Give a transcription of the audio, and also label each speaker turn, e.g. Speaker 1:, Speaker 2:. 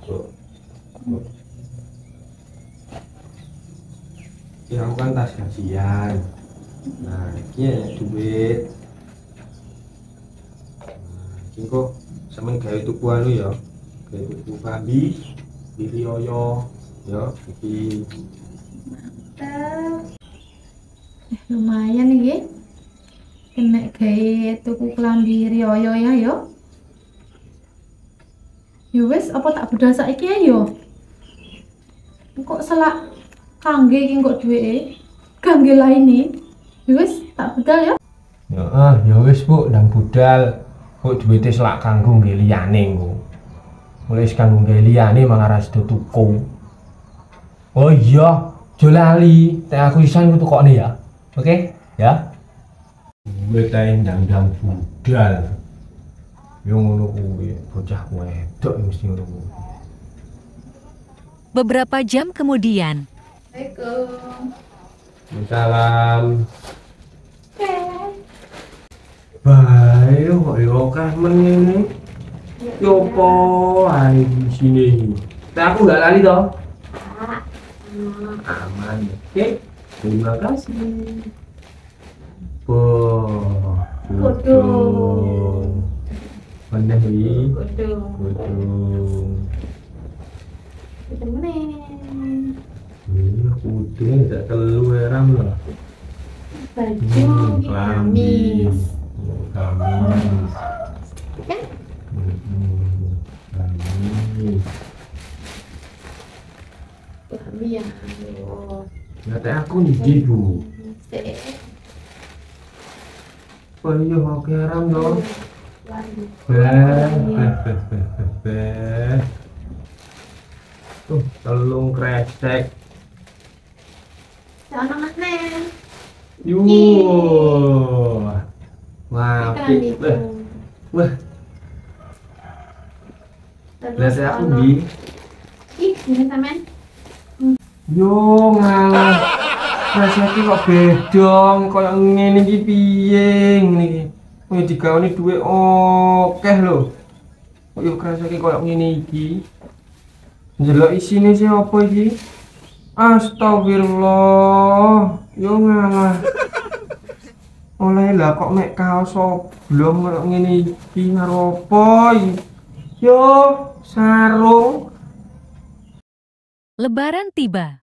Speaker 1: Tuh. Ini aku kan tas gajian. Nah, ini ya duit. Nah, ini kok sampeyan gawe tuku anu ya. Gawe tuku klambi, iki oyo, ya, iki.
Speaker 2: Lumayan nih, kena gawe tuku klambi rioyo ya yo. Yo wis apa tak budal saiki ya yo. Kok selak kangge iki kok duweke kangge laine. Yo wis tak budal ya.
Speaker 1: Ya wis Bu, ndang budal. Kok duwite selak kanggo nggih liyane engko. Mulai kanggo nggih liyane malah ra sedo tuku. Oh iya, aja lali. Teh aku isan ku tukokne ya. Oke, ya. Gue teh ndang-ndang budal. Yo ngono kuwi, bocah wedok mesti ngono kuwi.
Speaker 3: Beberapa jam kemudian.
Speaker 2: Assalamualaikum.
Speaker 1: Salam. Bae kok yo akeh men ngene. Yo apa ae di sini. Teh aku enggak lali toh? Aman. Oke. Terima kasih. Wah,
Speaker 2: Kodong.
Speaker 1: Mana nih?
Speaker 2: Kodong.
Speaker 1: Kodong.
Speaker 2: Temen.
Speaker 1: Iya, kudung tak telu heram lah.
Speaker 2: Baju
Speaker 1: Klambi.
Speaker 2: gamis.
Speaker 1: Gamis.
Speaker 2: Kan?
Speaker 1: Gamis.
Speaker 2: Klambi ya.
Speaker 1: Ya teh aku nih Bu. Oh iya, oke heram dong. Beh. Tuh, telung kresek.
Speaker 2: Jangan aneh.
Speaker 1: Yuh. Apik. Wah, lihat aku di.
Speaker 2: Ih, ini temen.
Speaker 1: Yo ngalah. Kreseke kok bedong, koyo ngene iki piye ngene iki. Kowe digaweni dhuwit akeh lho. Kok yo kreseke koyo ngene iki. Ndelok isine sih apa iki? Astagfirullah. Yo ngalah. Oleh lah kok mek kaos oblong koyo ngene iki karo apa iki? Yo sarung.
Speaker 3: Lebaran tiba.